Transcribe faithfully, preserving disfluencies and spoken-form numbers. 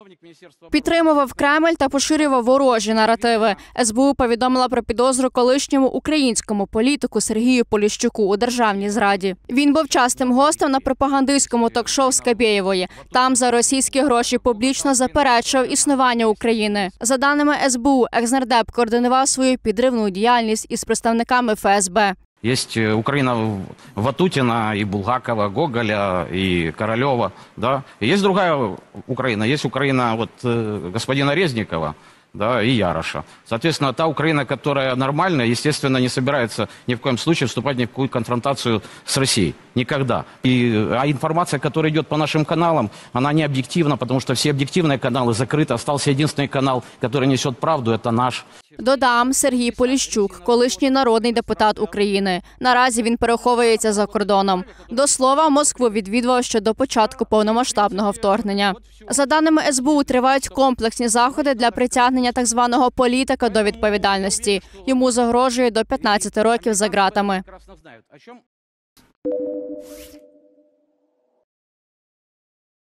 Підтримував Кремль та поширював ворожі наративи. ес бе у повідомила про підозру колишньому українському політику Сергію Поліщуку у державній зраді. Він був частим гостем на пропагандистському ток-шоу Скабєєвої. Там за російські гроші публічно заперечував існування України. За даними ес бе у, екснардеп координував свою підривну діяльність із представниками еф ес бе. Есть Украина Ватутина, и Булгакова, Гоголя, и Королева, да. И есть другая Украина, есть Украина вот, э, господина Резникова, да, и Яроша. Соответственно, та Украина, которая нормальная, естественно, не собирается ни в коем случае вступать ни в какую конфронтацию с Россией. Никогда. И, а информация, которая идет по нашим каналам, она не объективна, потому что все объективные каналы закрыты. Остался единственный канал, который несет правду, это наш. Додам, Сергій Поліщук, колишній народний депутат України. Наразі він переховується за кордоном. До слова, Москву відвідував ще до початку повномасштабного вторгнення. За даними ес бе у, тривають комплексні заходи для притягнення так званого політика до відповідальності. Йому загрожує до п'ятнадцяти років за ґратами.